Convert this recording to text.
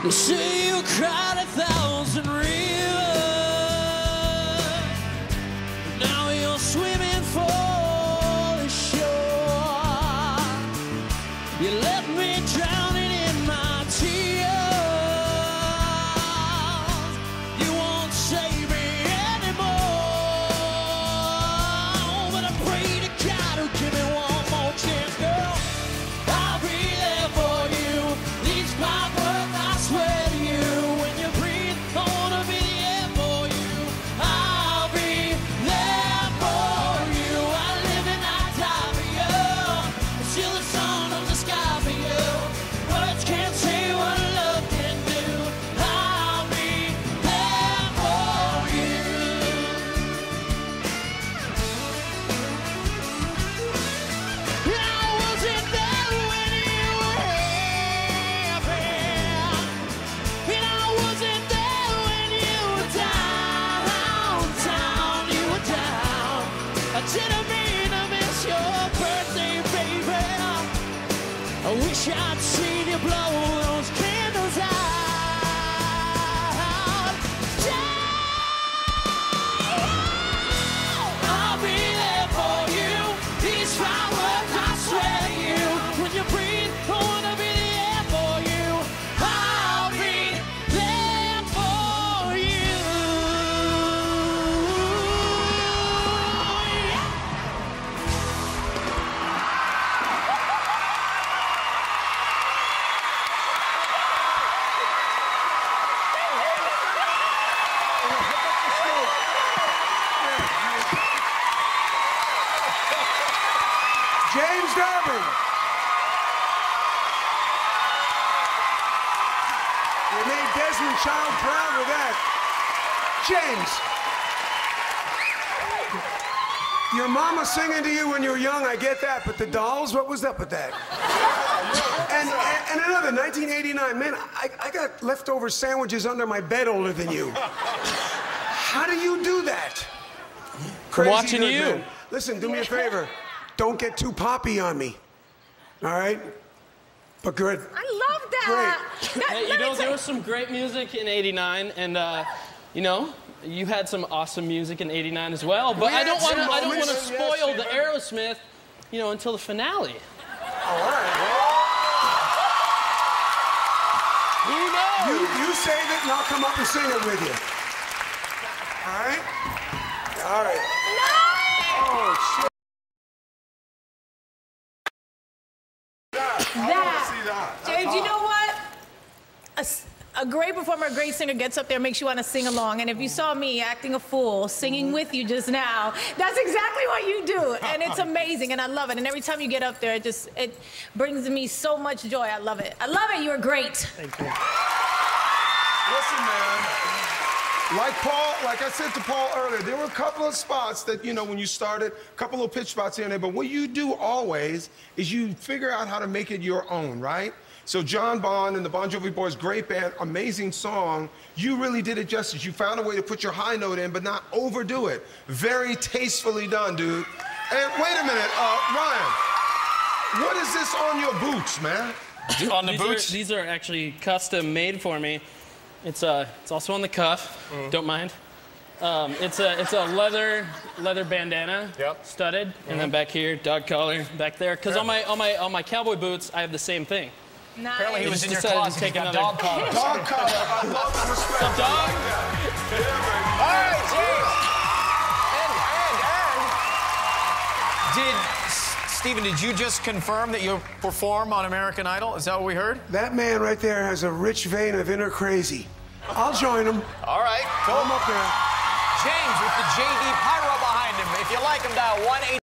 They say you cried 1,000 rivers. Now you're swimming for the shore. You left me drowning in my tears. You won't save me anymore. But I pray to God who give me one more chance, girl. I'll be there for you. These my words, I swear to you. When you breathe, I wanna be there for you. I'll be there for you. I live and I die for you. I see the sun on the sky for you. Words can't say what love can do. I'll be there for you. I wasn't there when you were happy, and I wasn't there when you were down, you were down. I didn't mean to miss your birthday, baby. I wish I'd seen you blow those candles out. I'll be there for you. These fine words, I swear to you. When you breathe, I wanna be there for you. I'll be there for you. James Darby. You made Desmond Child proud with that. James. Your mama singing to you when you were young, I get that, but the dolls, what was up with that? And another, 1989, man, I got leftover sandwiches under my bed older than you. How do you do that? Crazy Watching good, you. man. Listen, do me a favor. Don't get too poppy on me. All right? But good. I love that. Hey, you know, there was some great music in '89, and you know, you had some awesome music in '89 as well. But We I don't had want some to moments, spoil yes, the Aerosmith, you know, until the finale. All right. Who knows? You save it, and I'll come up and sing it with you. All right? All right. Oh, shit. James, you know what? A great performer, a great singer gets up there, makes you want to sing along. And if you saw me acting a fool, singing with you just now, that's exactly what you do. And it's amazing, and I love it. And every time you get up there, it brings me so much joy. I love it. I love it. You're great. Thank you. Listen, man. Like I said to Paul earlier, there were a couple of spots that, you know, when you started, a couple of pitch spots here and there, but what you do always is you figure out how to make it your own, right? So John Bon and the Bon Jovi Boys, great band, amazing song. You really did it justice. You found a way to put your high note in, but not overdo it. Very tastefully done, dude. And wait a minute, Ryan, what is this on your boots, man? On the boots? These are actually custom made for me. It's also on the cuff. Don't mind. It's a leather bandana, studded, and then back here, dog collar back there. Because on my cowboy boots, I have the same thing. Nice. Apparently he was in your decided to closet. take He's got another- dog collar. Dog collar. I love the respect. What's up, dog? All right, James. Steven, did you just confirm that you'll perform on American Idol? Is that what we heard? That man right there has a rich vein of inner crazy. I'll join him. All right, Come up there. James with the JD Pyro behind him. If you like him, dial 1-800.